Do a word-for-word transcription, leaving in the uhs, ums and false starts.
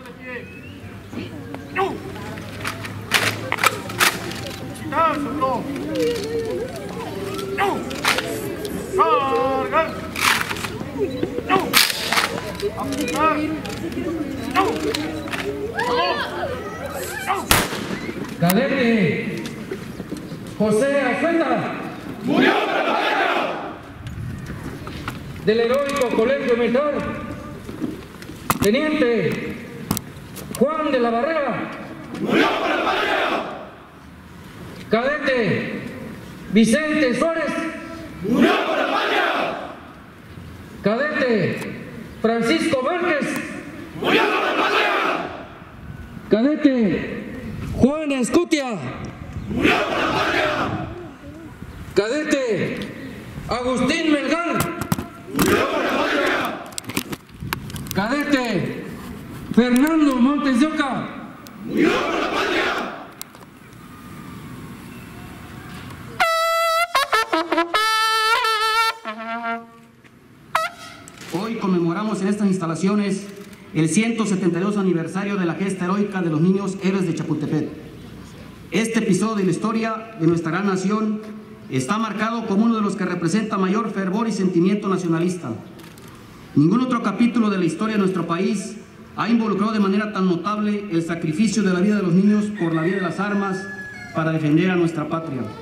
¡No! ¡Ya, solo! ¡No! ¡Cargar! ¡No! ¡Apuntar! ¡No! ¡No! Cadete José Azueta. ¡Murió por la patria! Del heroico Colegio Militar, Teniente Juan de la Barrera. ¡Murió por la patria! Cadete Vicente Suárez. ¡Murió por la patria! Cadete Francisco Márquez. ¡Murió por la patria! Cadete Juan Escutia. ¡Murió por la patria! Cadete Agustín Melgar. ¡Murió por la patria! Cadete Fernando Montes de Oca. ¡Murió por la patria! Hoy conmemoramos en estas instalaciones el ciento setenta y dos aniversario de la gesta heroica de los niños héroes de Chapultepec. Este episodio de la historia de nuestra gran nación está marcado como uno de los que representa mayor fervor y sentimiento nacionalista. Ningún otro capítulo de la historia de nuestro país ha involucrado de manera tan notable el sacrificio de la vida de los niños por la vía de las armas para defender a nuestra patria.